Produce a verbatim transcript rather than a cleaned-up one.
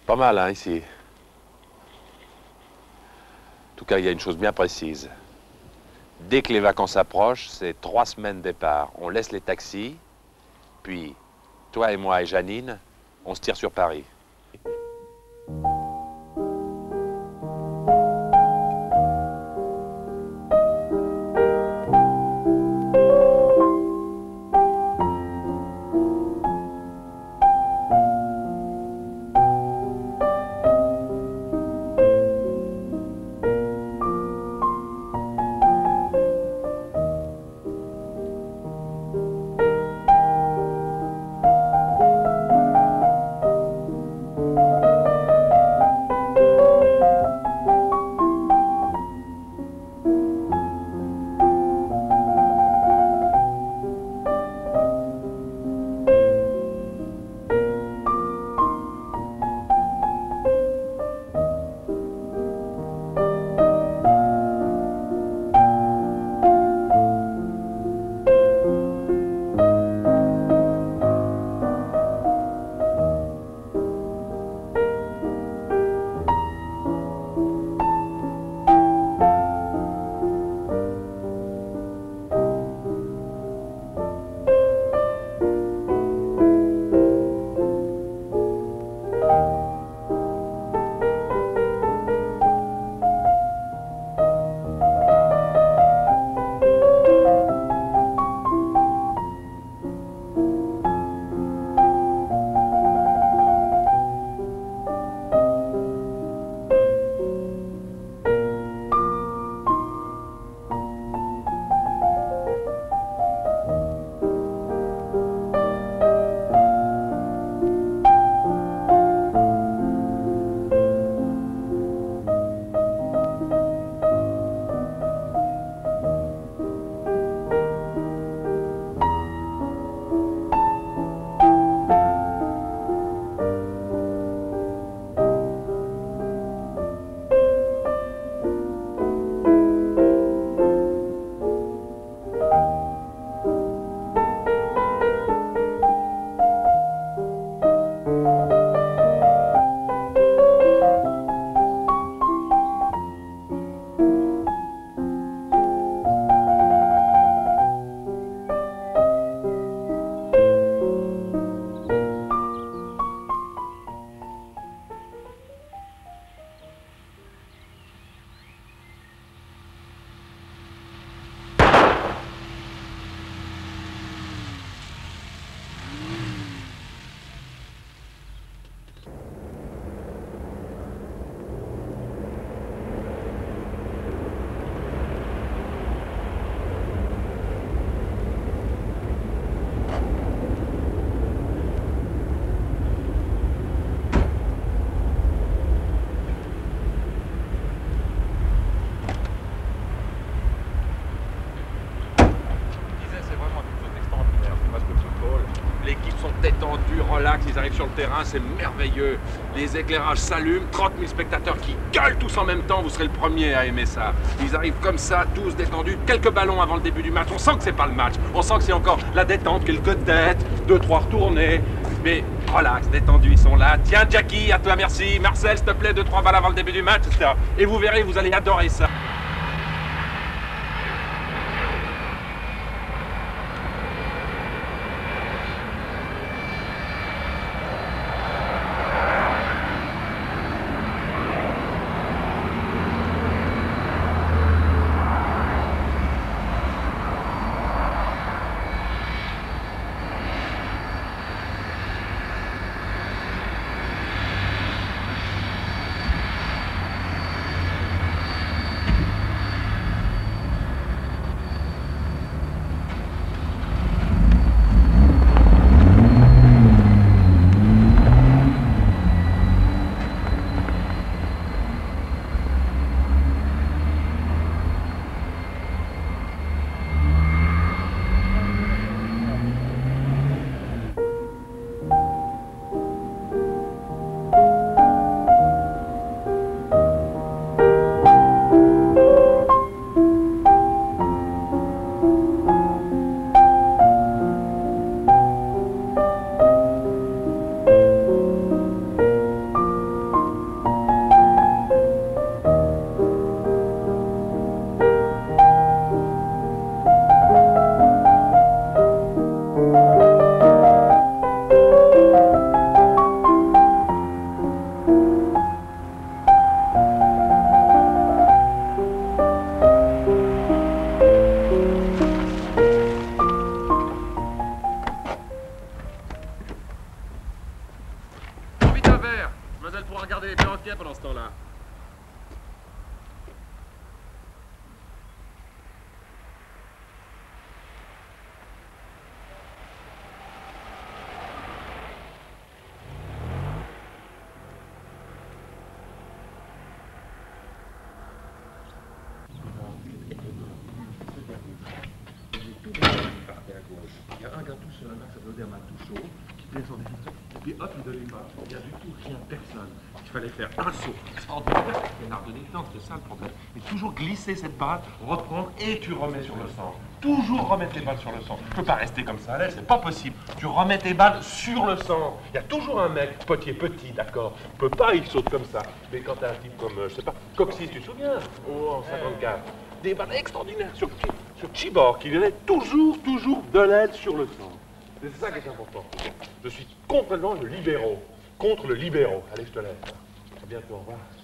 Pas mal, hein, ici. En tout cas, il y a une chose bien précise. Dès que les vacances approchent, c'est trois semaines départ. On laisse les taxis, puis toi et moi et Janine, on se tire sur Paris. Détendu, relax, ils arrivent sur le terrain, c'est merveilleux. Les éclairages s'allument, trente mille spectateurs qui gueulent tous en même temps, vous serez le premier à aimer ça. Ils arrivent comme ça, tous détendus, quelques ballons avant le début du match. On sent que c'est pas le match, on sent que c'est encore la détente, quelques têtes, deux, trois retournées. Mais relax, détendus, ils sont là. Tiens, Jackie, à toi, merci. Marcel, s'il te plaît, deux, trois balles avant le début du match, et cetera. Et vous verrez, vous allez adorer ça. Mademoiselle pourra regarder les perroquets pendant ce temps-là. Il y a un gars tout seul, là, ça veut dire un tout chaud, qui descend des pistons, et puis hop, il donnait pas. Il y a du tout rien, personne. Il fallait faire un saut extraordinaire. C'est un art de détente, c'est ça le problème. Et toujours glisser cette balle, reprendre, et tu remets sur le sang. Toujours remettre les balles sur le sang. Tu peux pas rester comme ça à l'aise, c'est pas possible. Tu remets tes balles sur le sang. Il y a toujours un mec, petit, petit, d'accord. Tu peux pas, il saute comme ça. Mais quand t'as un type comme, euh, je sais pas, Coxis, tu te souviens? Oh, en cinquante-quatre. Des balles extraordinaires sur, sur Chibor, qui donnait toujours, toujours de l'aide sur le sang. C'est ça qui est important. Je suis complètement le libéraux, contre le libéraux. Allez, je te laisse. À bientôt, au revoir.